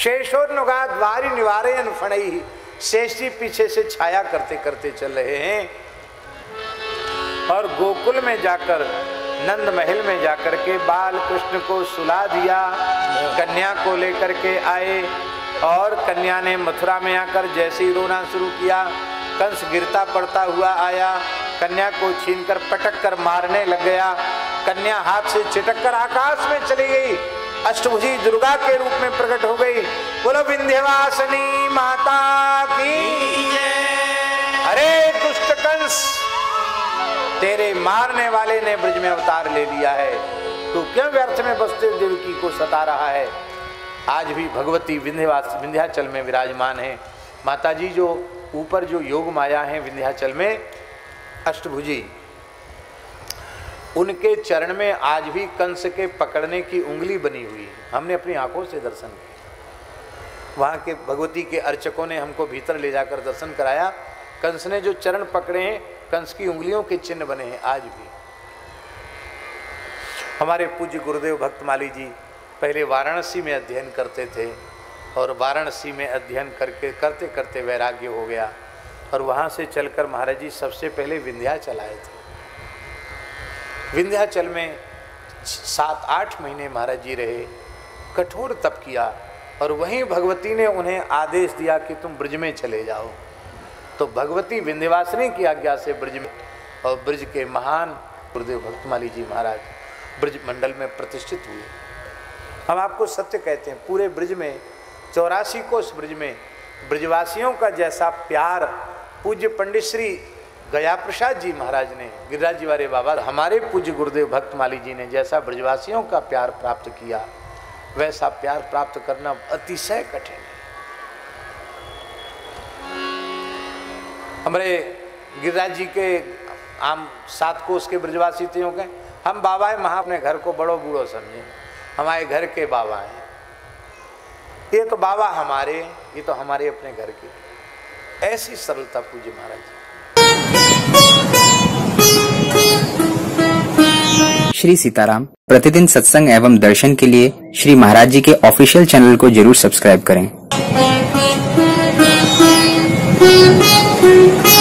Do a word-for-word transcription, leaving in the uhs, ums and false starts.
शेषोन्नुगा द्वारि निवारयन फणई, शेष जी पीछे से छाया करते करते चल रहे हैं और गोकुल में जाकर, नंद महल में जाकर के बाल कृष्ण को सुला दिया, कन्या को लेकर के आए और कन्या ने मथुरा में आकर जैसे ही रोना शुरू किया, कंस गिरता पड़ता हुआ आया, कन्या को छीनकर पटक कर मारने लग गया, कन्या हाथ से चिटक कर आकाश में चली गई, अष्टभुजी दुर्गा के रूप में प्रकट हो गई। बोलो विंध्यवासिनी माता की। अरे दुष्ट कंस, तेरे मारने वाले ने ब्रज में अवतार ले लिया है, तू क्यों व्यर्थ में वसुदेव देवकी को सता रहा है। आज भी भगवती विंध्यवास विंध्याचल में विराजमान है। माता जी जो ऊपर जो योग माया है विंध्याचल में अष्टभुजी, उनके चरण में आज भी कंस के पकड़ने की उंगली बनी हुई है। हमने अपनी आंखों से दर्शन किया। वहाँ के भगवती के अर्चकों ने हमको भीतर ले जाकर दर्शन कराया। कंस ने जो चरण पकड़े हैं, कंस की उंगलियों के चिन्ह बने हैं आज भी। हमारे पूज्य गुरुदेव भक्तमाली जी पहले वाराणसी में अध्ययन करते थे और वाराणसी में अध्ययन करके करते करते वैराग्य हो गया और वहाँ से चलकर महाराज जी सबसे पहले विंध्याचल आए थे। विंध्याचल में सात आठ महीने महाराज जी रहे, कठोर तप किया और वहीं भगवती ने उन्हें आदेश दिया कि तुम ब्रज में चले जाओ। तो भगवती विंध्यवासिनी की आज्ञा से ब्रज में, और ब्रज के महान गुरुदेव भक्तमाली जी महाराज ब्रज मंडल में प्रतिष्ठित हुए। हम आपको सत्य कहते हैं, पूरे ब्रज में चौरासी कोस ब्रज में ब्रजवासियों का जैसा प्यार पूज्य पंडित श्री गया प्रसाद जी महाराज ने, गिरिराज जी वाले बाबा, हमारे पूज्य गुरुदेव भक्तमाली जी ने जैसा ब्रजवासियों का प्यार प्राप्त किया, वैसा प्यार प्राप्त करना अतिशय कठिन है। हमारे गिरिराज जी के आम सात कोस के ब्रजवासी थे, के हम बाबा है महा अपने घर को बड़ो बूढ़ो समझे, हमारे घर के बाबा हैं, ये तो बाबा हमारे, ये तो हमारे अपने घर के। ऐसी सरलता पूज्य महाराज जी। श्री सीताराम प्रतिदिन सत्संग एवं दर्शन के लिए श्री महाराज जी के ऑफिशियल चैनल को जरूर सब्सक्राइब करें।